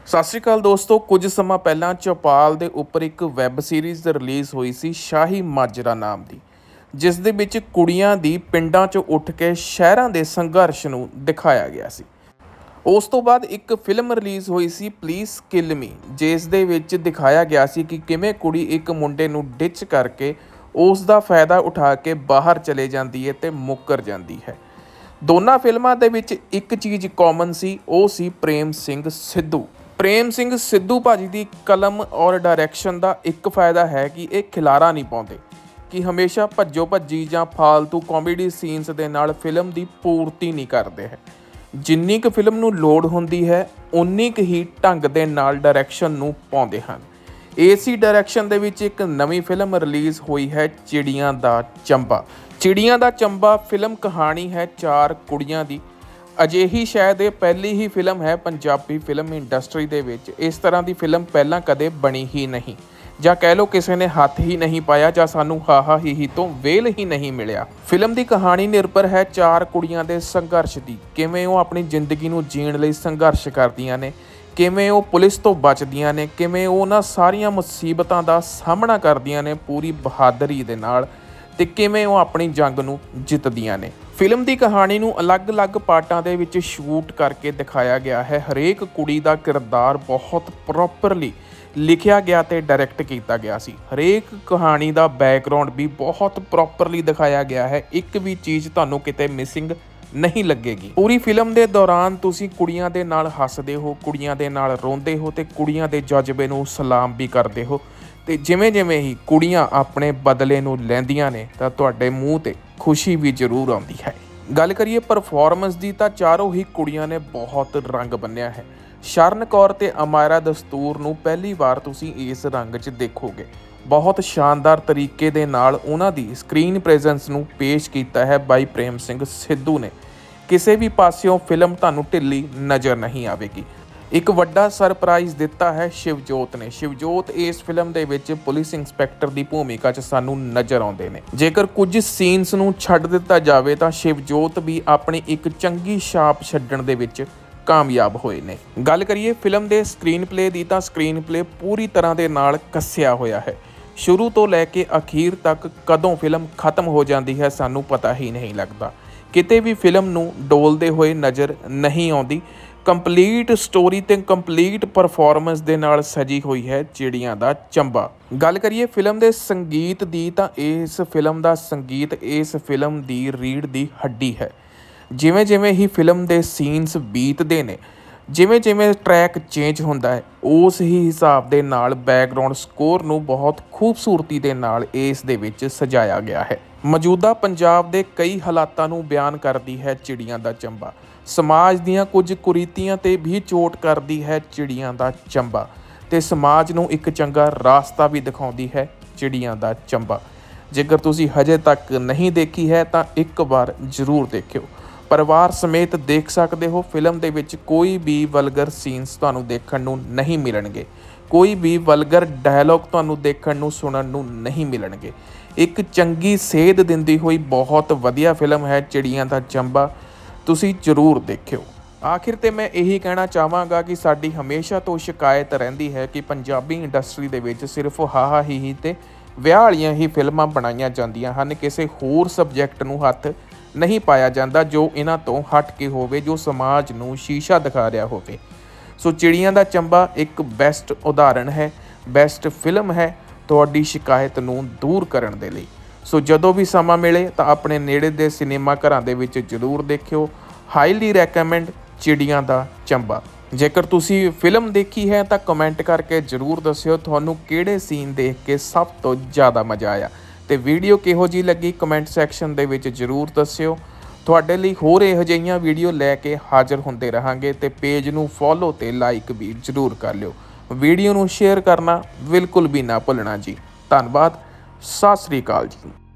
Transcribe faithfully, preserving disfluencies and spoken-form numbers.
ਸਤਿ ਸ਼੍ਰੀ ਅਕਾਲ ਦੋਸਤੋ, ਕੁਝ ਸਮਾਂ ਪਹਿਲਾਂ ਚੌਪਾਲ ਦੇ ਉੱਪਰ ਇੱਕ ਵੈੱਬ ਸੀਰੀਜ਼ ਰਿਲੀਜ਼ ਹੋਈ ਸੀ ਸ਼ਾਹੀ ਮਾਜਰਾ ਨਾਮ ਦੀ, ਜਿਸ ਦੇ ਵਿੱਚ ਕੁੜੀਆਂ ਦੀ ਪਿੰਡਾਂ 'ਚੋਂ ਉੱਠ ਕੇ ਸ਼ਹਿਰਾਂ ਦੇ ਸੰਘਰਸ਼ ਨੂੰ ਦਿਖਾਇਆ ਗਿਆ ਸੀ। ਉਸ ਤੋਂ ਬਾਅਦ ਇੱਕ ਫਿਲਮ ਰਿਲੀਜ਼ ਹੋਈ ਸੀ ਪਲੀਜ਼ ਕਿਲ ਮੀ, ਜਿਸ ਦੇ ਵਿੱਚ ਦਿਖਾਇਆ ਗਿਆ ਸੀ ਕਿ ਕਿਵੇਂ ਕੁੜੀ ਇੱਕ ਮੁੰਡੇ ਨੂੰ ਡਿਚ ਕਰਕੇ ਉਸ ਦਾ ਫਾਇਦਾ ਉਠਾ ਕੇ ਬਾਹਰ ਚਲੇ ਜਾਂਦੀ ਹੈ ਤੇ ਮੁੱਕਰ ਜਾਂਦੀ ਹੈ। ਦੋਨਾਂ ਫਿਲਮਾਂ ਦੇ ਵਿੱਚ ਇੱਕ ਚੀਜ਼ ਕਾਮਨ ਸੀ, ਉਹ ਸੀ ਪ੍ਰੇਮ ਸਿੰਘ ਸਿੱਧੂ। ਪ੍ਰੇਮ ਸਿੰਘ ਸਿੱਧੂ ਭਾਜੀ ਦੀ ਕਲਮ ਔਰ ਡਾਇਰੈਕਸ਼ਨ ਦਾ ਇੱਕ ਫਾਇਦਾ ਹੈ ਕਿ ਇਹ ਖਿਲਾਰਾ ਨਹੀਂ ਪਾਉਂਦੇ ਕਿ ਹਮੇਸ਼ਾ ਭੱਜੋ ਭੱਜੀ ਜਾਂ ਫਾਲਤੂ ਕਾਮੇਡੀ ਸੀਨਸ ਦੇ ਨਾਲ ਫਿਲਮ ਦੀ ਪੂਰਤੀ ਨਹੀਂ ਕਰਦੇ ਹੈ। ਜਿੰਨੀ ਕੁ ਫਿਲਮ ਨੂੰ ਲੋੜ ਹੁੰਦੀ ਹੈ ਉਨੀ ਕੁ ਹੀ ਢੰਗ ਦੇ ਨਾਲ ਡਾਇਰੈਕਸ਼ਨ ਨੂੰ ਪਾਉਂਦੇ ਹਨ। ਏਸੀ ਡਾਇਰੈਕਸ਼ਨ ਦੇ ਵਿੱਚ ਇੱਕ ਨਵੀਂ ਫਿਲਮ ਰਿਲੀਜ਼ ਹੋਈ ਹੈ ਚਿੜੀਆਂ ਦਾ ਚੰਬਾ। ਚਿੜੀਆਂ ਦਾ ਚੰਬਾ ਫਿਲਮ ਕਹਾਣੀ ਹੈ ਚਾਰ ਕੁੜੀਆਂ ਦੀ। ਅਜਿਹੀ ਸ਼ਾਇਦ ਇਹ ਪਹਿਲੀ ਹੀ ਫਿਲਮ ਹੈ ਪੰਜਾਬੀ ਫਿਲਮ ਇੰਡਸਟਰੀ ਦੇ ਵਿੱਚ। ਇਸ ਤਰ੍ਹਾਂ ਦੀ ਫਿਲਮ ਪਹਿਲਾਂ ਕਦੇ ਬਣੀ ਹੀ ਨਹੀਂ, ਜਾਂ ਕਹਿ ਲਓ ਕਿਸੇ ਨੇ ਹੱਥ ਹੀ ਨਹੀਂ ਪਾਇਆ, ਜਾਂ ਸਾਨੂੰ ਹਾਹਾ ਹੀ ਹੀ ਤੋਂ ਵੇਲ ਹੀ ਨਹੀਂ ਮਿਲਿਆ। ਫਿਲਮ ਦੀ ਕਹਾਣੀ ਨਿਰਭਰ ਹੈ ਚਾਰ ਕੁੜੀਆਂ ਦੇ ਸੰਘਰਸ਼ ਦੀ, ਕਿਵੇਂ ਉਹ ਆਪਣੀ ਜ਼ਿੰਦਗੀ ਨੂੰ ਜੀਣ ਲਈ ਸੰਘਰਸ਼ ਕਰਦੀਆਂ ਨੇ, ਕਿਵੇਂ ਉਹ ਪੁਲਿਸ ਤੋਂ ਬਚਦੀਆਂ ਨੇ, ਕਿਵੇਂ ਉਹ ਉਹਨਾਂ ਸਾਰੀਆਂ ਮੁਸੀਬਤਾਂ ਦਾ ਸਾਹਮਣਾ ਕਰਦੀਆਂ ਨੇ ਪੂਰੀ ਬਹਾਦਰੀ ਦੇ ਨਾਲ, ਤੇ ਕਿਵੇਂ ਉਹ ਆਪਣੀ ਜੰਗ ਨੂੰ ਜਿੱਤਦੀਆਂ ਨੇ। ਫਿਲਮ ਦੀ ਕਹਾਣੀ ਨੂੰ ਅਲੱਗ-ਅਲੱਗ ਪਾਰਟਾਂ ਦੇ ਵਿੱਚ ਸ਼ੂਟ ਕਰਕੇ ਦਿਖਾਇਆ ਗਿਆ ਹੈ। ਹਰੇਕ ਕੁੜੀ ਦਾ ਕਿਰਦਾਰ ਬਹੁਤ ਪ੍ਰੋਪਰਲੀ ਲਿਖਿਆ ਗਿਆ ਤੇ ਡਾਇਰੈਕਟ ਕੀਤਾ ਗਿਆ ਸੀ। ਹਰੇਕ ਕਹਾਣੀ ਦਾ ਬੈਕਗਰਾਉਂਡ ਵੀ ਬਹੁਤ ਪ੍ਰੋਪਰਲੀ ਦਿਖਾਇਆ ਗਿਆ ਹੈ। ਇੱਕ ਵੀ ਚੀਜ਼ ਤੁਹਾਨੂੰ ਕਿਤੇ ਮਿਸਿੰਗ ਨਹੀਂ ਲੱਗੇਗੀ। ਪੂਰੀ ਫਿਲਮ ਦੇ ਦੌਰਾਨ ਤੁਸੀਂ ਕੁੜੀਆਂ ਦੇ ਨਾਲ ਹੱਸਦੇ ਹੋ, ਕੁੜੀਆਂ ਦੇ ਨਾਲ ਰੋਂਦੇ ਹੋ ਤੇ ਕੁੜੀਆਂ ਦੇ ਜਜ਼ਬੇ ਨੂੰ ਸਲਾਮ ਵੀ ਕਰਦੇ ਹੋ। ਤੇ ਜਿਵੇਂ ਜਿਵੇਂ ਹੀ ਕੁੜੀਆਂ ਆਪਣੇ ਬਦਲੇ ਨੂੰ ਲੈਂਦੀਆਂ ਨੇ ਤਾਂ ਤੁਹਾਡੇ ਮੂੰਹ ਤੇ ਖੁਸ਼ੀ ਵੀ ਜ਼ਰੂਰ ਆਉਂਦੀ ਹੈ। ਗੱਲ ਕਰੀਏ ਪਰਫਾਰਮੈਂਸ ਦੀ ਤਾਂ ਚਾਰੋਂ ਹੀ ਕੁੜੀਆਂ ਨੇ ਬਹੁਤ ਰੰਗ ਬੰਨਿਆ ਹੈ। ਸ਼ਰਨ ਕੌਰ ਤੇ ਅਮਾਇਰਾ ਦਸਤੂਰ ਨੂੰ ਪਹਿਲੀ ਵਾਰ ਤੁਸੀਂ ਇਸ ਰੰਗ 'ਚ ਦੇਖੋਗੇ। ਬਹੁਤ ਸ਼ਾਨਦਾਰ ਤਰੀਕੇ ਦੇ ਨਾਲ ਉਹਨਾਂ ਦੀ ਸਕਰੀਨ ਪ੍ਰੈਜ਼ੈਂਸ ਨੂੰ ਪੇਸ਼ ਕੀਤਾ ਹੈ ਬਾਈ ਪ੍ਰੇਮ ਸਿੰਘ ਸਿੱਧੂ ਨੇ। ਕਿਸੇ ਵੀ ਪਾਸਿਓਂ ਫਿਲਮ ਤੁਹਾਨੂੰ ਢਿੱਲੀ ਨਜ਼ਰ ਨਹੀਂ ਆਵੇਗੀ। ਇੱਕ ਵੱਡਾ ਸਰਪ੍ਰਾਈਜ਼ ਦਿੱਤਾ ਹੈ ਸ਼ਿਵਜੋਤ ਨੇ। ਸ਼ਿਵਜੋਤ ਇਸ ਫਿਲਮ ਦੇ ਵਿੱਚ ਪੁਲਿਸ ਇੰਸਪੈਕਟਰ ਦੀ ਭੂਮਿਕਾ 'ਚ ਸਾਨੂੰ ਨਜ਼ਰ ਆਉਂਦੇ ਨੇ। ਜੇਕਰ ਕੁਝ ਸੀਨਸ ਨੂੰ ਛੱਡ ਦਿੱਤਾ ਜਾਵੇ ਤਾਂ ਸ਼ਿਵਜੋਤ ਵੀ ਆਪਣੀ ਇੱਕ ਚੰਗੀ ਛਾਪ ਛੱਡਣ ਦੇ ਵਿੱਚ ਕਾਮਯਾਬ ਹੋਏ ਨੇ। ਗੱਲ ਕਰੀਏ ਫਿਲਮ ਦੇ ਸਕਰੀਨ ਪਲੇ ਦੀ ਤਾਂ ਸਕਰੀਨ ਪਲੇ ਪੂਰੀ ਤਰ੍ਹਾਂ ਦੇ ਨਾਲ ਕੱਸਿਆ ਹੋਇਆ ਹੈ। ਸ਼ੁਰੂ ਤੋਂ ਲੈ ਕੇ ਅਖੀਰ ਤੱਕ ਕਦੋਂ ਫਿਲਮ ਖਤਮ ਹੋ ਜਾਂਦੀ ਹੈ ਸਾਨੂੰ ਪਤਾ ਹੀ ਨਹੀਂ ਲੱਗਦਾ। ਕਿਤੇ ਵੀ ਫਿਲਮ ਨੂੰ ਡੋਲਦੇ ਹੋਏ ਨਜ਼ਰ ਨਹੀਂ ਆਉਂਦੀ। ਕੰਪਲੀਟ ਸਟੋਰੀ ਤੇ ਕੰਪਲੀਟ ਪਰਫਾਰਮੈਂਸ ਦੇ ਨਾਲ ਸਜੀ ਹੋਈ ਹੈ ਚਿੜੀਆਂ ਦਾ ਚੰਬਾ। ਗੱਲ ਕਰੀਏ ਫਿਲਮ ਦੇ ਸੰਗੀਤ ਦੀ ਤਾਂ ਇਸ ਫਿਲਮ ਦਾ ਸੰਗੀਤ ਇਸ ਫਿਲਮ ਦੀ ਰੀੜ੍ਹ ਦੀ ਹੱਡੀ ਹੈ। ਜਿਵੇਂ ਜਿਵੇਂ ਹੀ ਫਿਲਮ ਦੇ ਸੀਨਸ ਬੀਤਦੇ ਨੇ, ਜਿਵੇਂ ਜਿਵੇਂ ਟਰੈਕ ਚੇਂਜ ਹੁੰਦਾ ਹੈ, ਉਸ ਹੀ ਹਿਸਾਬ ਦੇ ਨਾਲ ਬੈਕਗਰਾਊਂਡ ਸਕੋਰ ਨੂੰ ਬਹੁਤ ਖੂਬਸੂਰਤੀ ਦੇ ਨਾਲ ਇਸ ਦੇ ਵਿੱਚ ਸਜਾਇਆ ਗਿਆ ਹੈ। ਮੌਜੂਦਾ ਪੰਜਾਬ ਦੇ ਕਈ ਹਾਲਾਤਾਂ ਨੂੰ ਬਿਆਨ ਕਰਦੀ ਹੈ ਚਿੜੀਆਂ ਦਾ ਚੰਬਾ। ਸਮਾਜ ਦੀਆਂ ਕੁਝ ਕੁਰੀਤੀਆਂ ਤੇ ਵੀ ਚੋਟ ਕਰਦੀ ਹੈ ਚਿੜੀਆਂ ਦਾ ਚੰਬਾ, ਤੇ ਸਮਾਜ ਨੂੰ ਇੱਕ ਚੰਗਾ ਰਾਸਤਾ ਵੀ ਦਿਖਾਉਂਦੀ ਹੈ ਚਿੜੀਆਂ ਦਾ ਚੰਬਾ। ਜੇਕਰ ਤੁਸੀਂ ਹਜੇ ਤੱਕ ਨਹੀਂ ਦੇਖੀ ਹੈ ਤਾਂ ਇੱਕ ਵਾਰ ਜ਼ਰੂਰ ਦੇਖਿਓ। ਪਰਿਵਾਰ ਸਮੇਤ ਦੇਖ ਸਕਦੇ ਹੋ। ਫਿਲਮ ਦੇ ਵਿੱਚ ਕੋਈ ਵੀ ਵਲਗਰ ਸੀਨਸ ਤੁਹਾਨੂੰ ਦੇਖਣ ਨੂੰ ਨਹੀਂ ਮਿਲਣਗੇ, ਕੋਈ ਵੀ ਵਲਗਰ ਡਾਇਲੋਗ ਤੁਹਾਨੂੰ ਦੇਖਣ ਨੂੰ ਸੁਣਨ ਨੂੰ ਨਹੀਂ ਮਿਲਣਗੇ। ਇੱਕ ਚੰਗੀ ਸੇਧ ਦਿੰਦੀ ਹੋਈ ਬਹੁਤ ਵਧੀਆ ਫਿਲਮ ਹੈ ਚਿੜੀਆਂ ਦਾ ਚੰਬਾ, ਤੁਸੀਂ ਜ਼ਰੂਰ ਦੇਖਿਓ। ਆਖਿਰ ਤੇ ਮੈਂ ਇਹੀ ਕਹਿਣਾ ਚਾਹਾਂਗਾ ਕਿ ਸਾਡੀ ਹਮੇਸ਼ਾ ਤੋਂ ਸ਼ਿਕਾਇਤ ਰਹਿੰਦੀ ਹੈ ਕਿ ਪੰਜਾਬੀ ਇੰਡਸਟਰੀ ਦੇ ਵਿੱਚ ਸਿਰਫ ਹਾਹਾ ਹੀ ਹੀ ਤੇ ਵਿਆਹ ਵਾਲੀਆਂ ਹੀ ਫਿਲਮਾਂ ਬਣਾਈਆਂ ਜਾਂਦੀਆਂ ਹਨ। ਕਿਸੇ ਹੋਰ ਸਬਜੈਕਟ ਨੂੰ ਹੱਥ ਨਹੀਂ ਪਾਇਆ ਜਾਂਦਾ ਜੋ ਇਹਨਾਂ ਤੋਂ ਹਟ ਕੇ ਹੋਵੇ, ਜੋ ਸਮਾਜ ਨੂੰ ਸ਼ੀਸ਼ਾ ਦਿਖਾ ਰਿਹਾ ਹੋਵੇ। ਸੋ ਚਿੜੀਆਂ ਦਾ ਚੰਬਾ ਇੱਕ ਬੈਸਟ ਉਦਾਹਰਣ ਹੈ, ਬੈਸਟ ਫਿਲਮ ਹੈ ਤੁਹਾਡੀ ਸ਼ਿਕਾਇਤ ਨੂੰ ਦੂਰ ਕਰਨ ਦੇ ਲਈ। ਸੋ ਜਦੋਂ ਵੀ ਸਮਾਂ ਮਿਲੇ ਤਾਂ ਆਪਣੇ ਨੇੜੇ ਦੇ ਸਿਨੇਮਾ ਘਰਾਂ ਦੇ ਵਿੱਚ ਜ਼ਰੂਰ ਦੇਖਿਓ। ਹਾਈਲੀ ਰੈਕਮੈਂਡ ਚਿੜੀਆਂ ਦਾ ਚੰਬਾ। ਜੇਕਰ ਤੁਸੀਂ ਫਿਲਮ ਦੇਖੀ ਹੈ ਤਾਂ ਕਮੈਂਟ ਕਰਕੇ ਜ਼ਰੂਰ ਦੱਸਿਓ ਤੁਹਾਨੂੰ ਕਿਹੜੇ ਸੀਨ ਦੇਖ ਕੇ ਸਭ ਤੋਂ ਜ਼ਿਆਦਾ ਮਜ਼ਾ ਆਇਆ, ਤੇ ਵੀਡੀਓ ਕਿਹੋ ਜਿਹੀ ਲੱਗੀ ਕਮੈਂਟ ਸੈਕਸ਼ਨ ਦੇ ਵਿੱਚ ਜ਼ਰੂਰ ਦੱਸਿਓ। ਤੁਹਾਡੇ ਲਈ ਹੋਰ ਇਹੋ ਜਿਹੀਆਂ ਵੀਡੀਓ ਲੈ ਕੇ ਹਾਜ਼ਰ ਹੁੰਦੇ ਰਹਾਂਗੇ, ਤੇ ਪੇਜ ਨੂੰ ਫੋਲੋ ਤੇ ਲਾਈਕ ਵੀ ਜ਼ਰੂਰ ਕਰ ਲਿਓ। ਵੀਡੀਓ ਨੂੰ ਸ਼ੇਅਰ ਕਰਨਾ ਬਿਲਕੁਲ ਵੀ ਨਾ ਭੁੱਲਣਾ ਜੀ। ਧੰਨਵਾਦ। ਸਤਿ ਸ੍ਰੀ ਅਕਾਲ ਜੀ।